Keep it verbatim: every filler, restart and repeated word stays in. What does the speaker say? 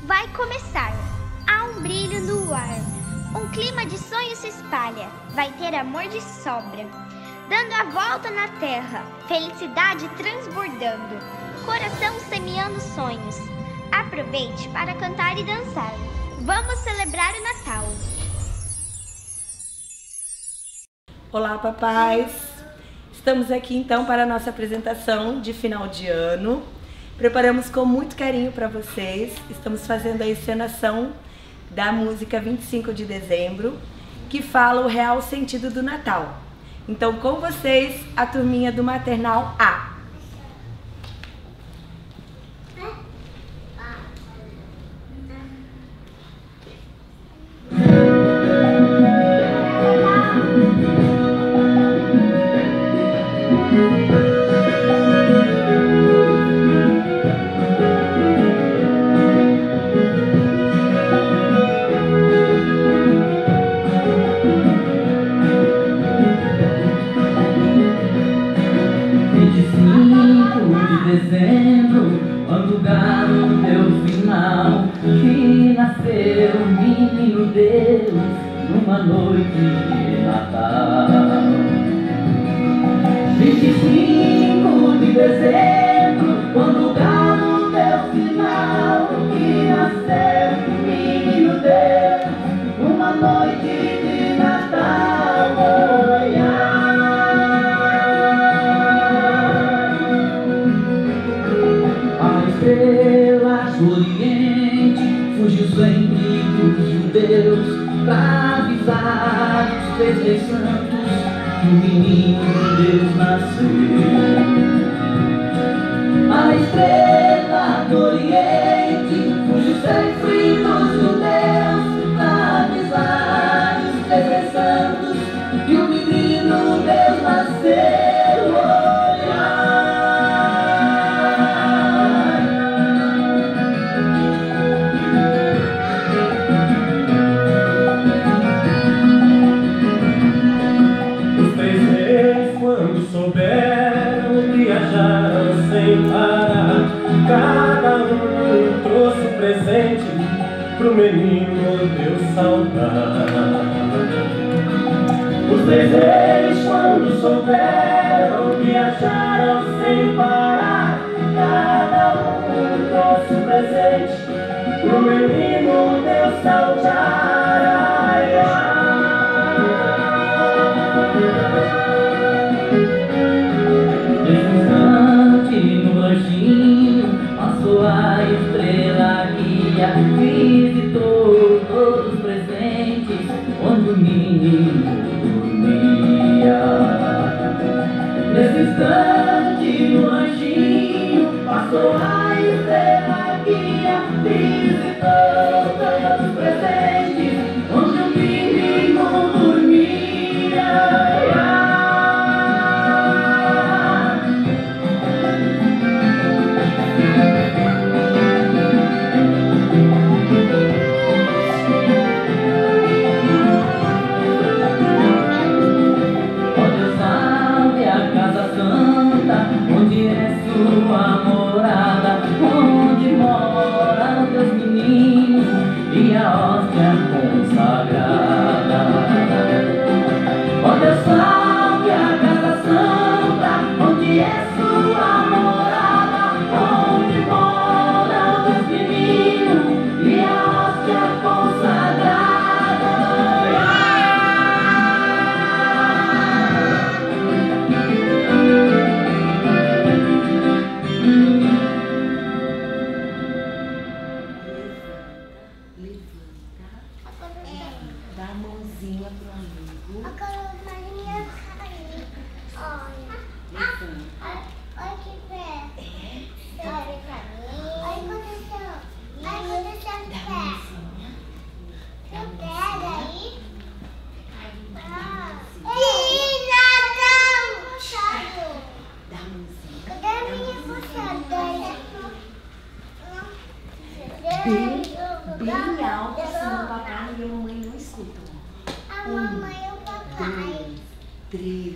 vai começar. Há um brilho no ar, um clima de sonho se espalha, vai ter amor de sobra, dando a volta na terra, felicidade transbordando, coração semeando sonhos. Aproveite para cantar e dançar. Vamos celebrar o Natal. Olá, papais! Estamos aqui então para a nossa apresentação de final de ano. Preparamos com muito carinho para vocês. Estamos fazendo a encenação da música vinte e cinco de dezembro, que fala o real sentido do Natal. Então, com vocês, a turminha do Maternal A. Dezembro, quando o galo deu final, que nasceu o menino Deus numa noite de Natal. vinte e cinco de dezembro, quando o galo deu final, que nasceu o menino Deus numa noite de Natal. Estrelas do Oriente fugiu sempre dos judeus pra avisar os três reis santos que o menino Deus nasceu. A estrela do Oriente fugiu sempre dos judeus pra avisar os três reis santos que o menino Deus nasceu. Cada um trouxe um presente pro menino Deus saudar. Os três reis, quando souberam, viajaram sem parar. Cada um trouxe um presente pro menino Deus saudar. Ai, ai. Passou a estrela guia, visitou todos os presentes onde o menino dormia. Nesse instante, no anjinho, passou a estrela guia, visitou todos os presentes onde o menino dormia. Bem, bem alto, senão o papai e a mamãe não escutam. A mamãe e o papai. Dois, três.